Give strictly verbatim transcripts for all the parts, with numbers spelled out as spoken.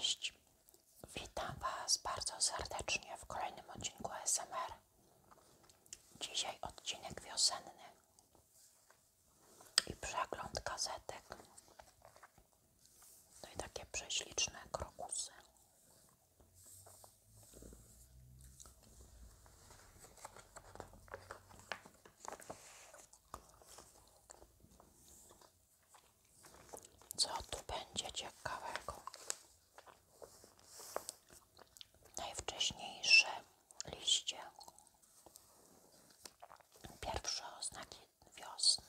Cześć, witam Was bardzo serdecznie w kolejnym odcinku A S M R. Dzisiaj odcinek wiosenny i przegląd gazetek. No i takie prześliczne krokusy. Co tu będzie ciekawego? Najwcześniejsze liście. Pierwsze oznaki wiosny.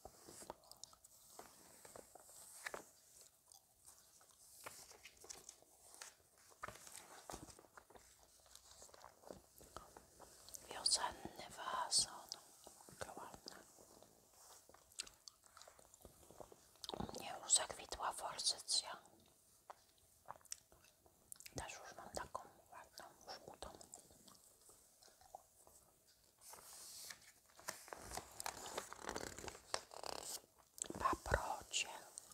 Wiosenny wazon. Ładne. U mnie już zakwitła forsycja. Też już mam taką ładną, żółtą. Paprocie.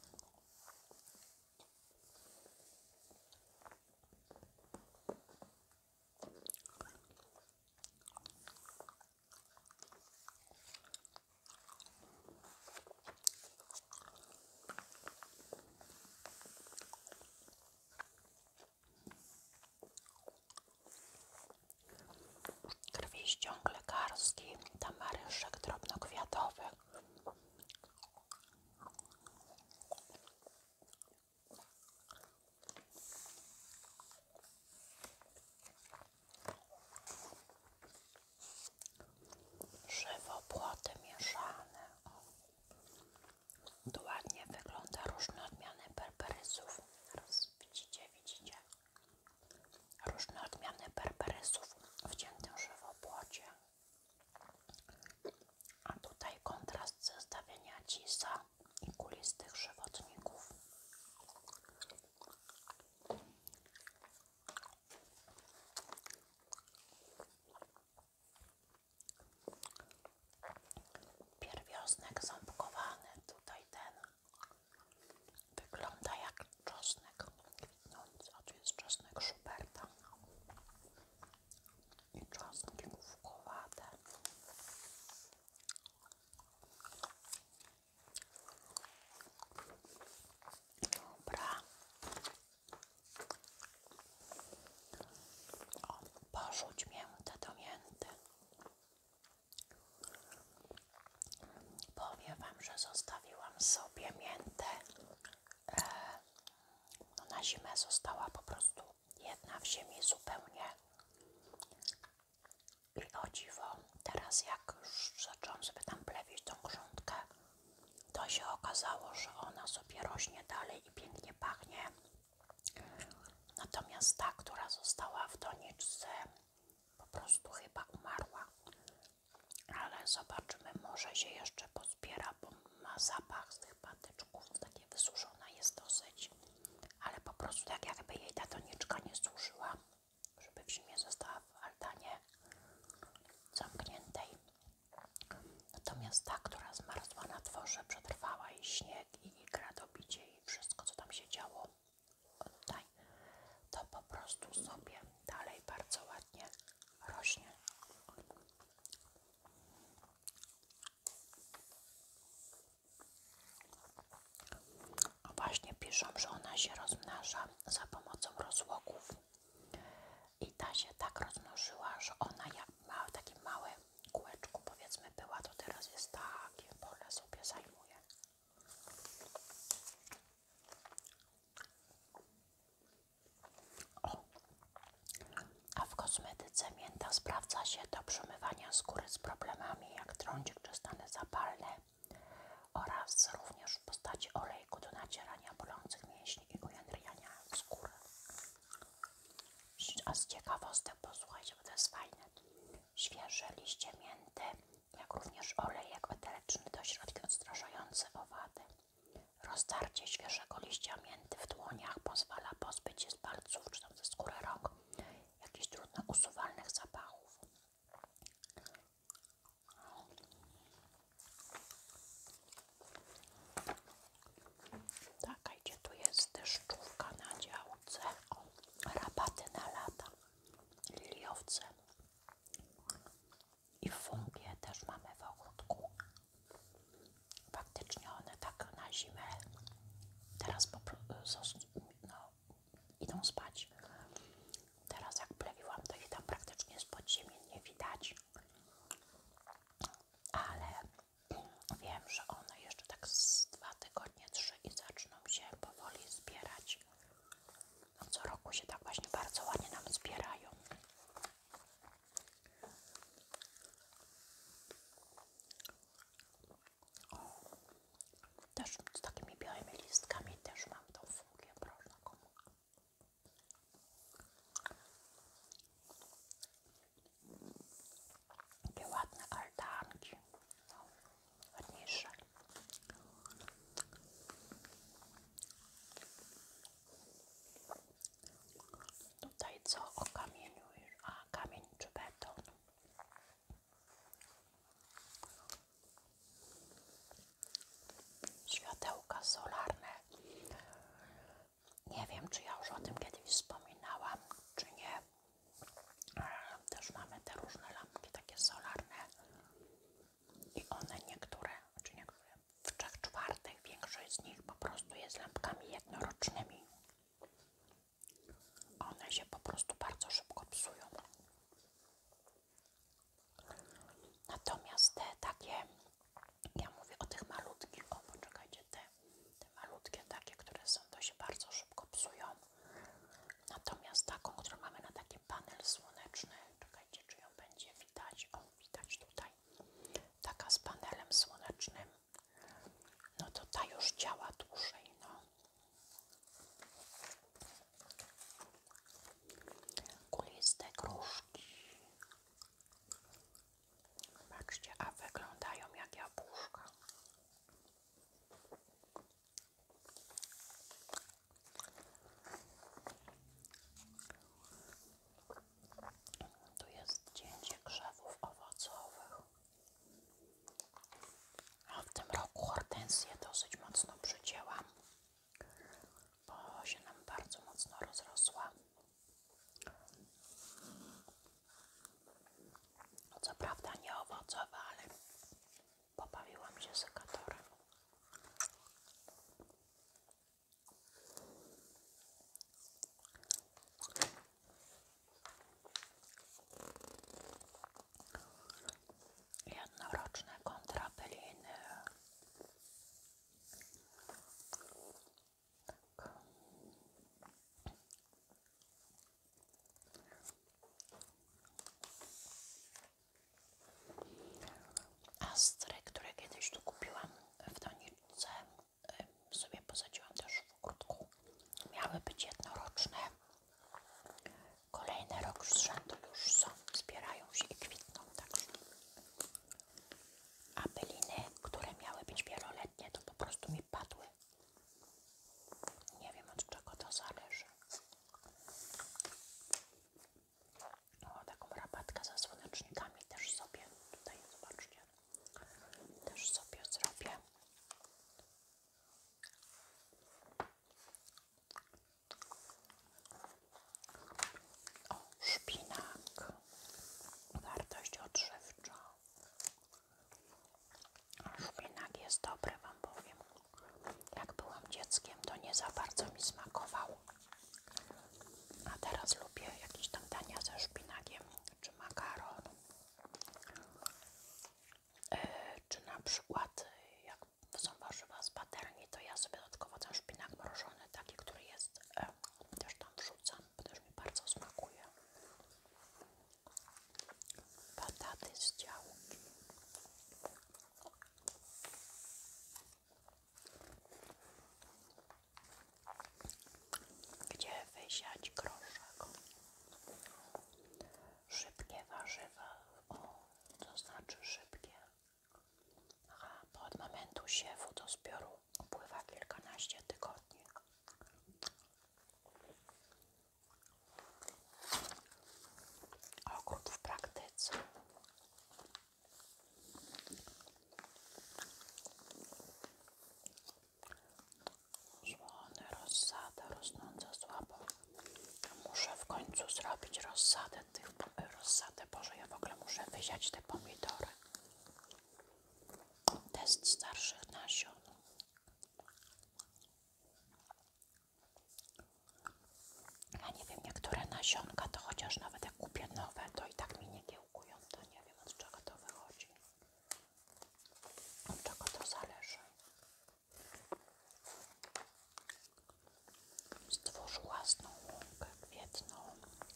Krwiściąg lekarski, tamaryszek drobnokwiatowy. Żywopłoty mieszane. Tu ładnie wygląda różne odmiany berberysów. Teraz widzicie, widzicie. Różne odmiany berberysów w ciętym żywopłocie. A tutaj kontrast zestawienia cisa i kulistych żywotników. Pierwiosnek ząbkowany, tutaj ten wygląda jak czosnek kwitnący, a tu jest czosnek Schuberta i czosnki główkowate. Dobra. O, porzuć miętę do mięty. Powiem Wam, że zostawiłam sobie miętę. E, no na zimę została po prostu jedna w ziemi zupełnie. I o dziwo, teraz jak już zaczęłam sobie tam plewić tą grządkę, to się okazało, że ona sobie rośnie dalej i pięknie pachnie. Natomiast ta, która została w doniczce, po prostu chyba umarła. Ale zobaczymy, może się jeszcze pozbiera, bo ma zapach z tych patyczków, takie wysuszona jest dosyć. Ale po prostu tak jakby jej ta doniczka nie służyła, żeby w zimie została w altanie zamkniętej. Natomiast ta, która zmarzła na dworze, przetrwała i śnieg, i gradobicie, i wszystko, co tam się działo tutaj, to po prostu sobie dalej bardzo ładnie rośnie. Właśnie piszą, że ona się rozmnaża za pomocą rozłoków i ta się tak rozmnożyła, że ona jak ma takie małe kółeczku, powiedzmy była, to teraz jest takie pole sobie zajmuje. O. A w kosmetyce mięta sprawdza się do przemywania skóry z problemami jak trądzik czy stany zapalne oraz również w postaci olejku do nacierania bolących mięśni i ujędrniania skóry. A z ciekawostek, posłuchajcie, bo to jest fajne. Świeże liście mięty, jak również olejek eteryczny do środki odstraszające owady. Roztarcie świeżego liścia mięty w dłoniach pozwala pozbyć się z palców czy tam ze skóry rąk jakichś trudno usuwalnych zapachów. Tak, a gdzie tu jest deszczówka na działce? O. teraz po prostu no, idą spać. Teraz jak plewiłam, to ich tam praktycznie spod ziemi nie widać. Ale wiem, że one jeszcze tak z dwa tygodnie, trzy i zaczną się powoli zbierać. No, co roku się tak właśnie bardzo ładnie nam zbierają. O, też z takimi białymi listkami też mam tą fungię, proszę komu. Takie ładne altanki, no, ładniejsze. Tutaj co okamieniujesz? A, kamień czy beton? Światełka solarne. Nie wiem, czy ja już o tym kiedyś wspominałam, czy nie. Też mamy te różne lampki takie solarne i one niektóre, czy niektóre, w trzech czwartych większość z nich po prostu jest lampkami jednorocznymi. One się po prostu bardzo szybko psują. Natomiast te takie, ja mówię o tych malutkich, o poczekajcie, te, te malutkie takie, które są, to się bardzo szybko psują. Natomiast taką, którą mamy na taki panel słoneczny, czekajcie, czy ją będzie widać, o widać tutaj, taka z panelem słonecznym, no to ta już działa dłużej, no. Kuliste gruszki. Patrzcie, a wyglądają jak jabłuszka. Tu jest cięcie krzewów owocowych. A w tym roku hortensję dosyć mocno przycięłam, bo się nam bardzo mocno rozrosła. No co prawda nie owocowe, ale pobawiłam się sekatorem. Jednoroczne kontrabeliny. Tak. Astry, które kiedyś tu kupiłam w doniczce, sobie posadziłam też w ogródku. Miały być jednoroczne. Kolejny rok z rzędu już są, zbierają się i kwitną także. A byliny, które miały być wieloletnie, to po prostu mi padły. Nie wiem, od czego to zależy. O, taką rabatkę ze słonecznikami też sobie tutaj, zobaczcie, też sobie zrobię. O, szpinak. Wartość odżywcza. Szpinak jest dobry, wam powiem. Jak byłam dzieckiem, to nie za bardzo mi smakował. A teraz lubię jakieś tam dania ze szpinakiem, czy makaron. Yy, czy na przykład jak są warzywa z patelni, to ja sobie dodatkowo ten szpinak mrożony, taki, który jest, yy, też tam wrzucam, bo też mi bardzo smakuje. Bataty z działki. Gdzie wysiać groszek? Szybkie warzywa. O, to znaczy szybkie. Aha, bo od momentu siewu do zbioru upływa kilkanaście tygodni. Ogród w praktyce. Złony, rozsada rosnąca słabo. Muszę w końcu zrobić rozsadę tych, rozsadę, Boże, ja w ogóle muszę wysiać te pomidory. Test starszych nasion. też nawet jak kupię nowe, to i tak mi nie kiełkują, to nie wiem, od czego to wychodzi. Od czego to zależy. Stwórz własną łąkę kwietną.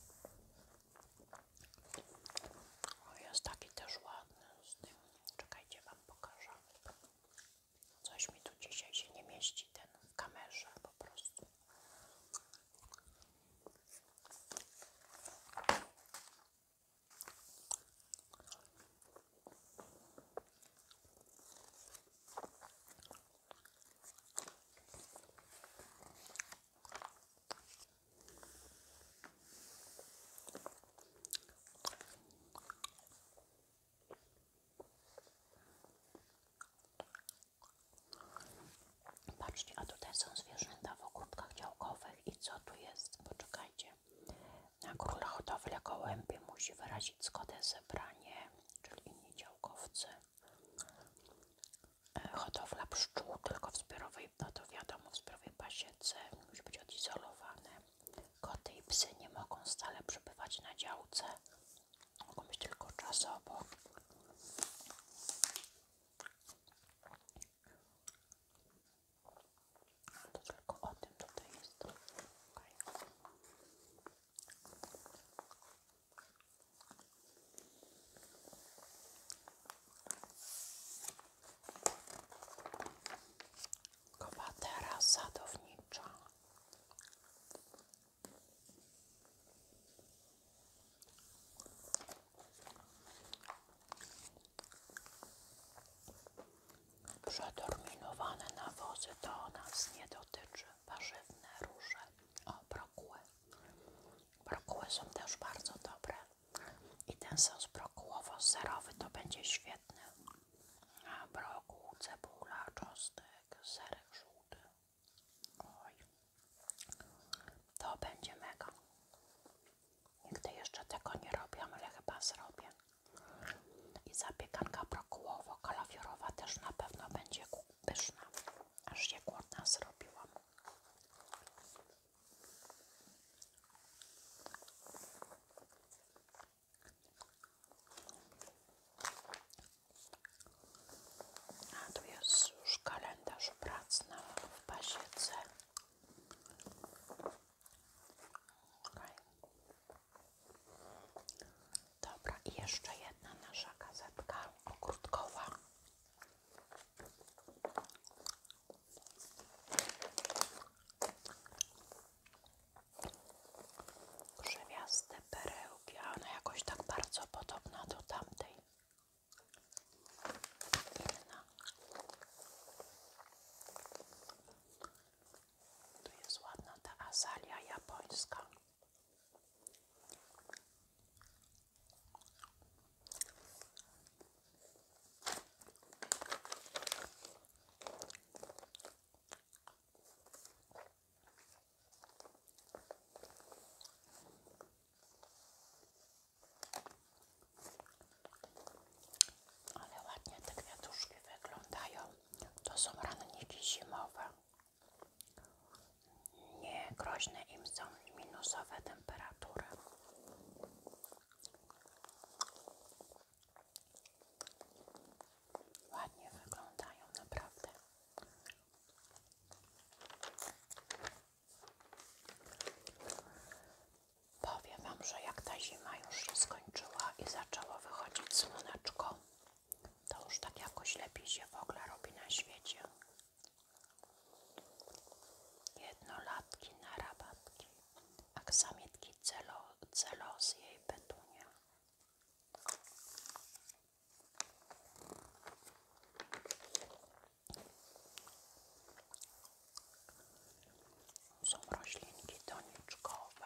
O, jest taki też ładny z tym. Czekajcie, wam pokażę. Coś mi tu dzisiaj się nie mieści ten w kamerze po prostu. Patrzcie, a tutaj są zwierzęta w ogródkach działkowych i co tu jest? Poczekajcie. Na króla hodowla gołębi musi wyrazić zgodę zebranie, czyli inni działkowcy. Hodowla pszczół tylko w zbiorowej, no to wiadomo, w zbiorowej pasiece musi być odizolowane. Koty i psy nie mogą stale przebywać na działce, mogą być tylko czasowo. To tylko o tym tutaj jest. Okay. Kwatera sadownicza. Przeterminowane nawozy to nas nie dotyczy. Warzywne róże. O, brokuły. Brokuły są też bardzo dobre. I ten sos brokułowo-serowy to będzie świetny. A brokuł, cebula, czosnek, serek żółty. Oj. To będzie mega. Nigdy jeszcze tego nie robiłam, ale chyba zrobię. I zapiekanka brokułowo-kalafiorowa też na pewno będzie pyszna. Aż się głodna zrobiłam. A tu jest już kalendarz prac na, w pasiece. Okay. Dobra, i jeszcze jedna nasza gazetka ogródkowa. Krzewiaste perełki, a ona jakoś tak bardzo podobna do tamtej. Inna. Tu jest ładna ta azalia japońska. Ale ładnie te kwiatuszki wyglądają. To są ranniki zimowe. Nie groźne im są minusowe temperatury. Ładnie wyglądają, naprawdę. Powiem wam, że jak ta zima już się skończyła i zaczęło wychodzić słoneczko, to już tak jakoś lepiej się w ogóle robi na świecie. Jednolatki na rabatki, aksamitki, celo, celozje i petunia. Są roślinki doniczkowe.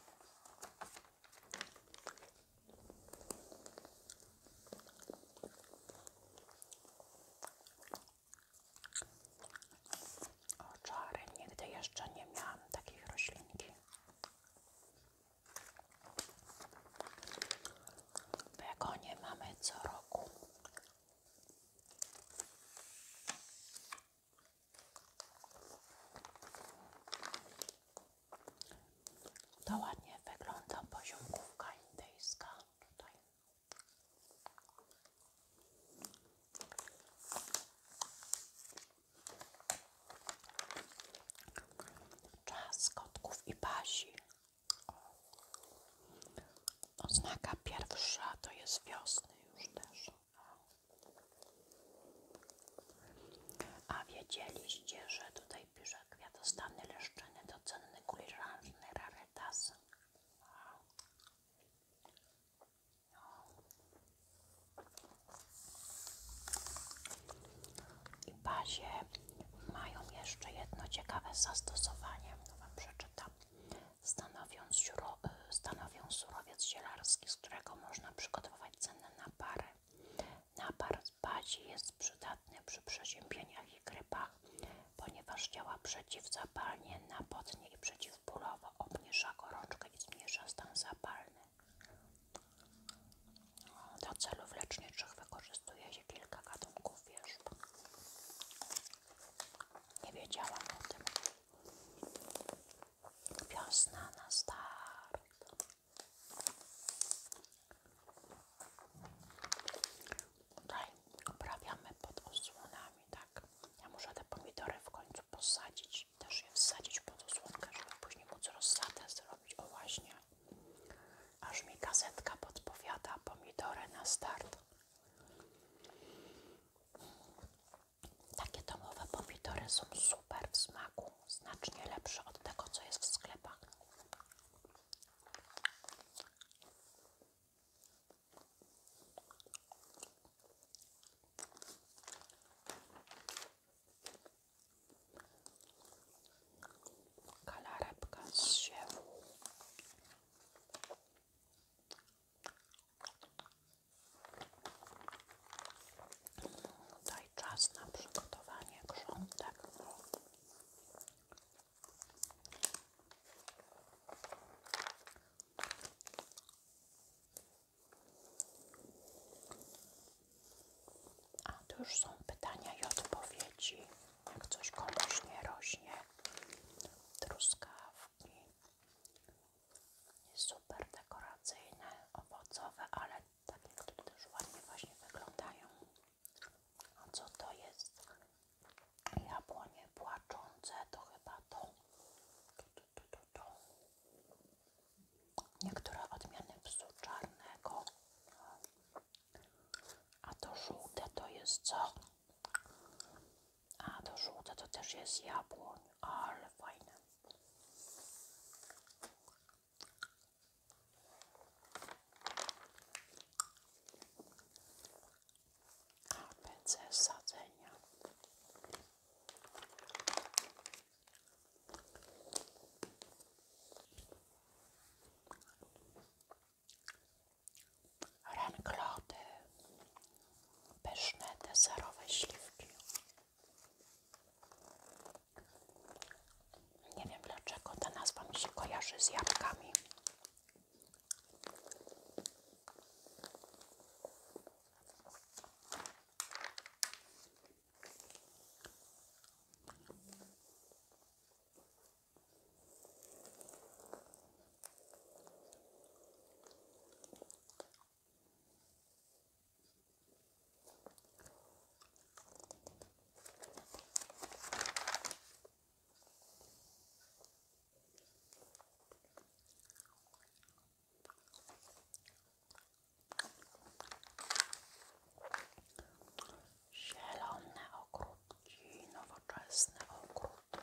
O, czary, nigdy jeszcze nie miałam takich roślinki. Begonie mamy co roku. To ładnie wygląda poziomkówka. z wiosny już też. A wiedzieliście, że tutaj pisze kwiatostany leszczyny to cenny kulinarny rarytas. I bazie mają jeszcze jedno ciekawe zastosowanie, no wam przeczytam. Stanowią, stanowią surowiec zielarski, z którego można przygotować cenne napary. Napar z bazi jest przydatny przy przeziębieniach i grypach, ponieważ działa przeciwzapalnie, napodnie i przeciwbólowo, obniża gorączkę i zmniejsza stan zapalny. Do celów leczniczych wykorzystuje się kilka gatunków wierzb. Nie wiedziałam o tym. Wiosna na start. Tutaj uprawiamy pod osłonami, tak? Ja muszę te pomidory w końcu posadzić, też je wsadzić pod osłonkę, żeby później móc rozsadę zrobić. O właśnie, aż mi gazetka podpowiada pomidory na start. Takie domowe pomidory są super w smaku, znacznie lepsze od tego, co jest w sklepach. Kalarepka z siewu. Tutaj czas na przygotowanie grządek. A tu już są pytania i odpowiedzi. Jak coś komuś nie rośnie. Truskawki. Super dekoracyjne, owocowe, ale takie, które też ładnie właśnie wyglądają. A co to jest? Jabłonie płaczące, to chyba to. To, to, to, to. Niektóre odmiany psu czarnego. A to żółte to jest co? A to żółte to też jest jabłoń, ale fajne. A B C sadzenia. Renklody. Pyszne deserowe śliwki. Nie wiem dlaczego ta nazwa mi się kojarzy z jabłkami. Zielone ogródki, nowoczesny ogród.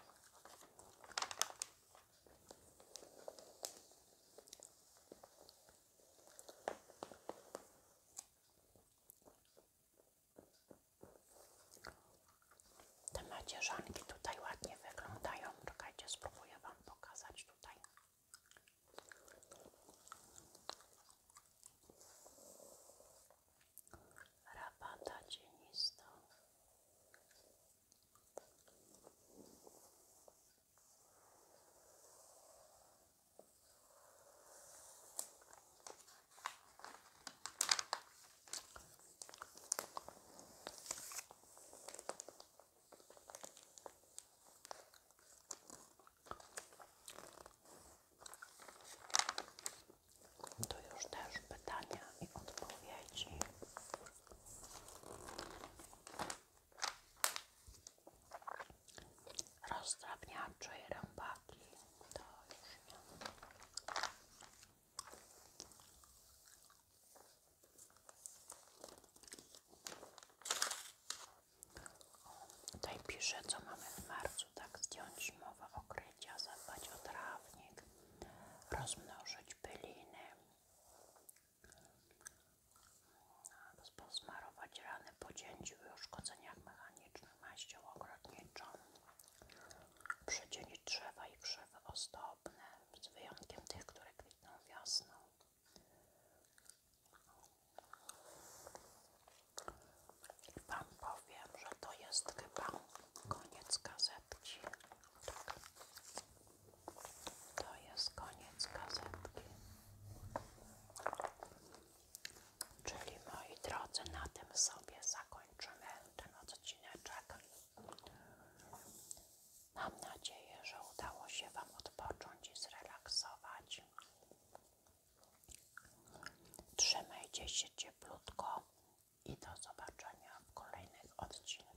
Te macierzanki tutaj ładnie wyglądają. Czekajcie, spróbuję wam pokazać tutaj. Rabata cienista. Tu już też pytania i odpowiedzi. Rozdrabniacze i rębaki. To już nie. Pierwsze co mamy w marcu, tak, zdjąć mowę okrycia, zadbać o trawnik, rozmnożyć byliny, posmarować rany po cięciu i uszkodzeniach mechanicznych maścią ogrodniczą, przydzielić drzewa i krzewy ozdobne, z wyjątkiem tych, które kwitną wiosną. I wam powiem, że to jest chyba koniec gazetki. Tak. To jest koniec gazetki. Czyli moi drodzy, na tym sobie zakończymy ten odcineczek. Mam nadzieję, że udało się wam odpocząć i zrelaksować. Trzymajcie się cieplutko i do zobaczenia w kolejnych odcinkach.